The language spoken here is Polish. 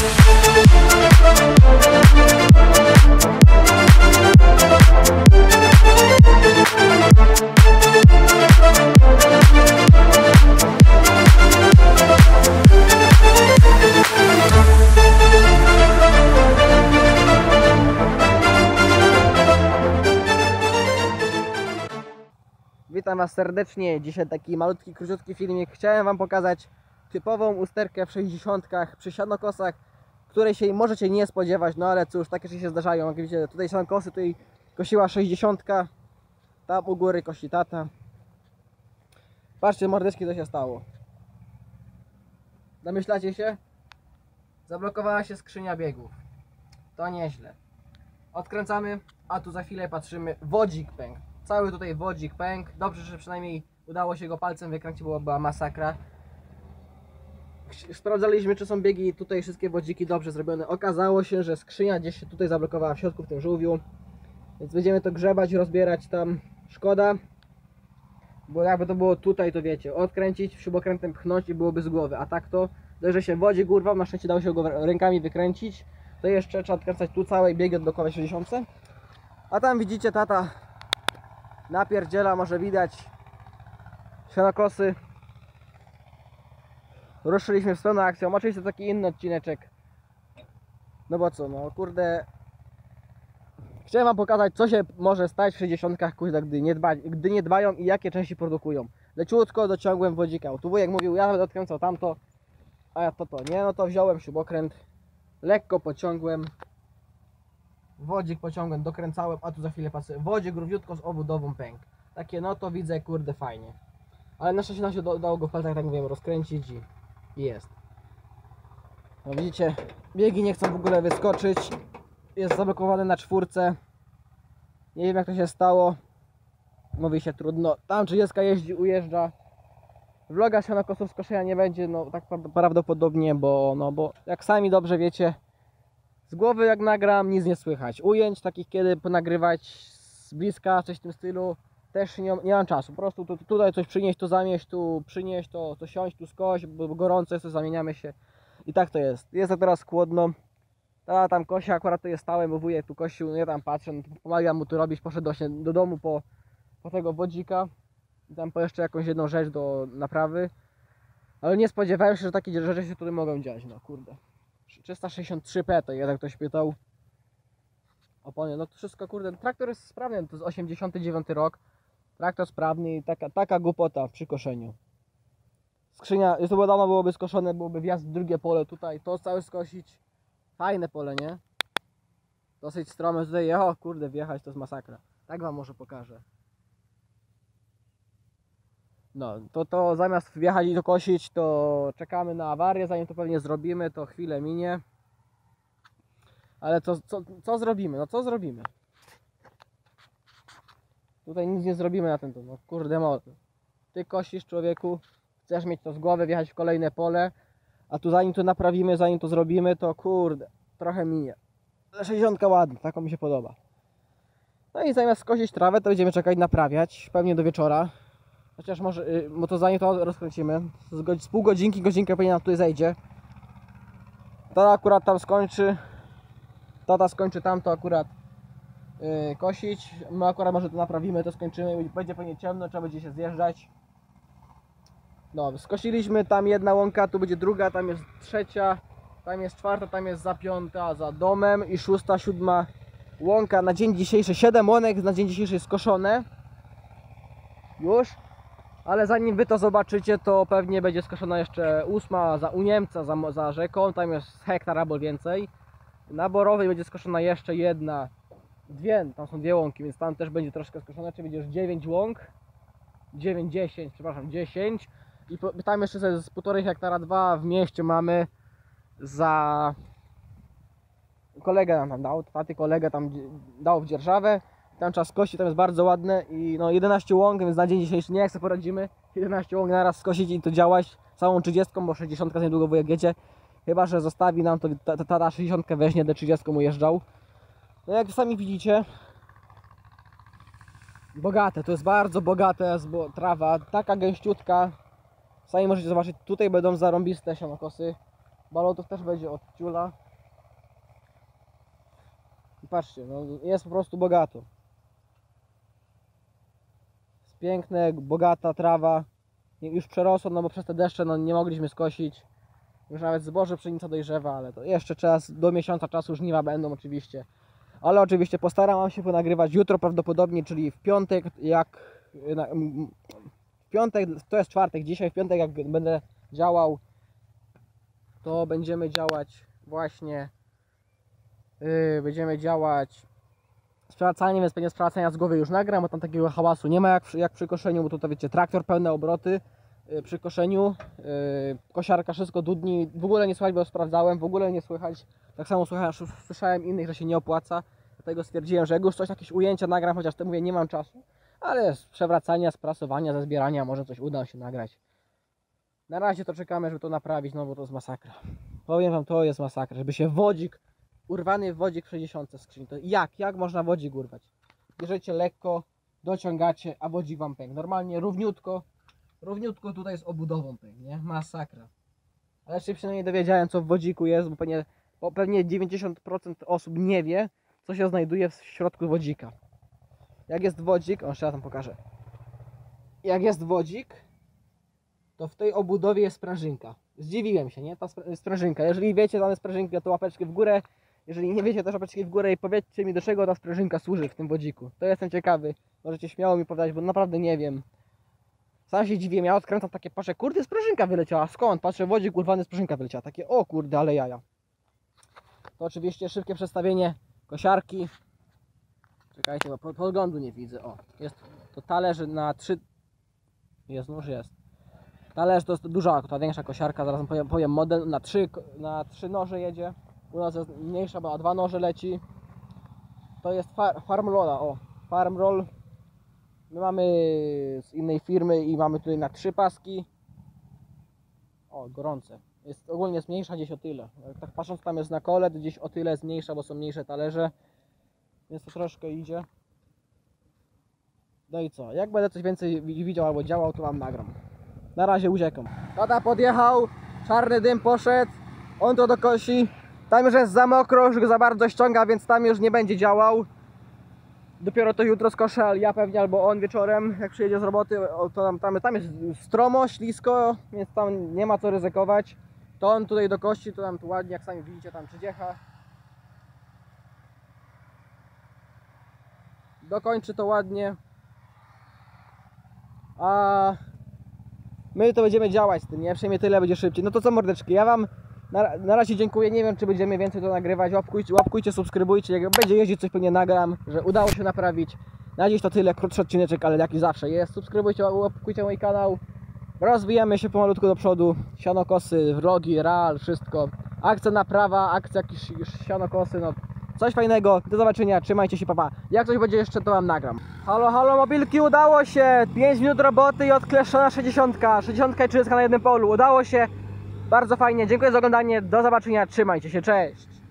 Witam Was serdecznie. Dzisiaj taki malutki, króciutki filmik. Chciałem Wam pokazać typową usterkę w 60-kach przy sianokosach, której się możecie nie spodziewać, no ale cóż, takie rzeczy się zdarzają. Jak widzicie, tutaj sianokosy, tutaj kosiła 60, tam u góry kosi tata. Patrzcie, mordeczki, co się stało. Domyślacie się? Zablokowała się skrzynia biegów. To nieźle. Odkręcamy, a tu za chwilę patrzymy, wodzik pękł. Cały tutaj wodzik pękł. Dobrze, że przynajmniej udało się go palcem wykręcić, była masakra. Sprawdzaliśmy, czy są biegi, tutaj wszystkie wodziki dobrze zrobione. Okazało się, że skrzynia gdzieś się tutaj zablokowała w środku, w tym żółwiu. Więc będziemy to grzebać, rozbierać tam. Szkoda, bo jakby to było tutaj, to wiecie, odkręcić, śrubokrętem pchnąć i byłoby z głowy. A tak to, że się wodzik urwał, na szczęście dało się go rękami wykręcić. To jeszcze trzeba odkręcać tu całej biegi odblokować 60. A tam widzicie, tata napierdziela, może widać sianokosy. Ruszyliśmy z pełną akcją. Oczywiście taki inny odcineczek. No bo co, no kurde. Chciałem Wam pokazać, co się może stać w 60-kach, kurde, gdy nie dbają i jakie części produkują. Leciutko dociągłem wodzika. Tu wujek mówił, ja będę odkręcał tamto, a ja to nie, no to wziąłem śrubokręt, lekko pociągłem, wodzik pociągłem, dokręcałem, a tu za chwilę patrzę, wodzik równiutko z obudową pęk. Takie, no to widzę, kurde, fajnie. Ale na szczęście nam się udało go w palcach, tak mówiłem, rozkręcić i jest. No widzicie, biegi nie chcą w ogóle wyskoczyć. Jest zablokowany na 4. Nie wiem, jak to się stało. Mówi się trudno. Tam 30 jeździ, ujeżdża. Vloga sianokosów z koszenia nie będzie, no tak prawdopodobnie, bo jak sami dobrze wiecie, z głowy jak nagram, nic nie słychać. Ujęć takich, kiedy ponagrywać z bliska, coś w tym stylu, też nie mam czasu. Po prostu tutaj coś przynieść, tu zamieść, tu przynieść, to siąść, tu skość, bo gorąco jest, to zamieniamy się. I tak to jest. Jest to teraz chłodno. Ta tam kosia, akurat to jest stałem, bo wujek tu kosił, ja tam patrzę, no, pomagam mu tu robić, poszedł właśnie do domu po tego wodzika. I tam po jeszcze jakąś jedną rzecz do naprawy. Ale nie spodziewałem się, że takie rzeczy się tutaj mogą dziać, no kurde. 363P, to jak ktoś pytał. Opony, no to wszystko, kurde, traktor jest sprawny, to jest 89 rok. Traktor sprawny i taka głupota przy koszeniu. Skrzynia, jest to dawno byłoby skoszone, byłoby wjazd w drugie pole tutaj, to całe skosić. Fajne pole, nie? Dosyć strome tutaj, o kurde, wjechać to jest masakra. Tak Wam może pokażę. No, to zamiast wjechać i dokosić, to czekamy na awarię, zanim to pewnie zrobimy, to chwilę minie. Ale co zrobimy? No co zrobimy? Tutaj nic nie zrobimy na ten, no kurde mord. Ty kosisz, człowieku, chcesz mieć to z głowy, wjechać w kolejne pole, a tu zanim to naprawimy, zanim to zrobimy, to kurde, trochę minie. 60 ładna, taką mi się podoba. No i zamiast skosić trawę, to będziemy czekać, naprawiać, pewnie do wieczora. Chociaż może, bo to zanim to rozkręcimy, z pół godzinki, godzinka pewnie nam tutaj zejdzie. To akurat tam skończy, tata skończy tam to akurat kosić. My akurat może to naprawimy, to skończymy, będzie pewnie ciemno, trzeba będzie się zjeżdżać. No, skosiliśmy, tam jedna łąka, tu będzie druga, tam jest trzecia, tam jest czwarta, tam jest za 5 za domem i 6, 7 łąka na dzień dzisiejszy. 7 łąek na dzień dzisiejszy skoszone już, ale zanim Wy to zobaczycie, to pewnie będzie skoszona jeszcze 8 u Niemca, za rzeką, tam jest hektar albo więcej. Na Borowej będzie skoszona jeszcze jedna, tam są 2 łąki, więc tam też będzie troszkę skoszone, czyli będzie już 9 łąk, 10, przepraszam, 10. I tam jeszcze z 1,5 hektara 2 w mieście mamy za... Kolega nam tam dał, taty kolega tam dał w dzierżawę. Tam trzeba skosić, tam jest bardzo ładne i no 11 łąk, więc na dzień dzisiejszy nie jak sobie poradzimy. 11 łąk naraz skosić i to działać całą 30, bo 60 za niedługo wujek jedzie. Chyba że zostawi nam to, ta 60 weźmie, do 30 ujeżdżał. No jak sami widzicie, bogate, to jest bardzo bogate trawa, taka gęściutka. Sami możecie zobaczyć, tutaj będą zarąbiste sianokosy. balotów też będzie od ciula. I patrzcie, no jest po prostu bogato. Jest piękne, bogata trawa. Już przerosło, no bo przez te deszcze no, nie mogliśmy skosić. Już nawet zboże pszenica dojrzewa, ale to jeszcze czas, do miesiąca czasu żniwa będą oczywiście. Ale oczywiście postaram się ponagrywać jutro prawdopodobnie, czyli w piątek, w piątek, to jest czwartek, dzisiaj w piątek jak będę działał, to będziemy działać właśnie, będziemy działać sprawdzanie, więc pewnie sprawdzania z głowy już nagram, bo tam takiego hałasu nie ma jak przy koszeniu, bo to wiecie, traktor pełne obroty przy koszeniu, kosiarka wszystko dudni, w ogóle nie słychać, bo sprawdzałem, w ogóle nie słychać, tak samo słyszałem innych, że się nie opłaca, dlatego stwierdziłem, że jak już coś, jakieś ujęcia nagram, chociaż to mówię, nie mam czasu, ale z przewracania, z prasowania, ze zbierania może coś uda się nagrać. Na razie to czekamy, żeby to naprawić, no bo to jest masakra. Powiem wam, to jest masakra, żeby się wodzik, urwany wodzik w 60 skrzyni, to jak można wodzik urwać? Bierzecie lekko, dociągacie, a wodzik wam pęknie. Normalnie równiutko tutaj z obudową pęknie, nie? Masakra. Ale jeszcze przynajmniej dowiedziałem, co w wodziku jest, bo pewnie 90% osób nie wie, co się znajduje w środku wodzika. Jak jest wodzik, jeszcze ja tam pokażę. Jak jest wodzik, to w tej obudowie jest sprężynka. Zdziwiłem się, nie? Ta sprężynka. Jeżeli wiecie, dane sprężynki, to łapeczki w górę. Jeżeli nie wiecie, też łapeczki w górę i powiedzcie mi, do czego ta sprężynka służy w tym wodziku. To jestem ciekawy. Możecie śmiało mi powiedzieć, bo naprawdę nie wiem. Sam się dziwię, ja odkręcam takie, patrzę, kurde, sprężynka wyleciała. Skąd? Patrzę, wodzik urwany, sprężynka wyleciała. Takie, o kurde, ale jaja. To oczywiście szybkie przedstawienie kosiarki. Czekajcie, bo podglądu nie widzę. O, jest to talerz na 3... Jest, no już jest. Talerz to jest duża, ta większa kosiarka, zaraz powiem model, na 3 noże jedzie. U nas jest mniejsza, bo na 2 noże leci. To jest Farm Rolla, o, Farm Roll. My mamy z innej firmy i mamy tutaj na 3 paski. O, gorące. Ogólnie jest mniejsza gdzieś o tyle. Tak patrząc, tam jest na kole, gdzieś o tyle jest mniejsza, bo są mniejsze talerze. Więc to troszkę idzie. No i co? Jak będę coś więcej widział albo działał, to wam nagram. Na razie uciekam. Tata podjechał, czarny dym poszedł, on to dokosi. Tam już jest za mokro, już go za bardzo ściąga, więc tam już nie będzie działał. Dopiero to jutro skoszę, ale ja pewnie, albo on wieczorem, jak przyjedzie z roboty, to tam jest stromo, ślisko, więc tam nie ma co ryzykować. To on tutaj dokości, to tam tu ładnie, jak sami widzicie, tam przydziecha. Dokończy to ładnie. A my to będziemy działać z tym, nie? Przynajmniej tyle będzie szybciej. No to co, mordeczki, ja wam na razie dziękuję. Nie wiem, czy będziemy więcej to nagrywać. Łapkujcie, subskrybujcie. Jak będzie jeździć, coś pewnie nagram, że udało się naprawić. Na dziś to tyle, krótszy odcineczek, ale jaki zawsze jest. Subskrybujcie, łapkujcie mój kanał. Rozwijamy się pomalutku do przodu. Sianokosy, vlogi, real, wszystko. Akcja naprawa, akcja jakieś sianokosy, no coś fajnego. Do zobaczenia, trzymajcie się, papa. Jak coś będzie jeszcze, to wam nagram. Halo, halo, mobilki, udało się! 5 minut roboty i odkleszczona 60. 60 i 30 na jednym polu. Udało się. Bardzo fajnie. Dziękuję za oglądanie. Do zobaczenia. Trzymajcie się. Cześć.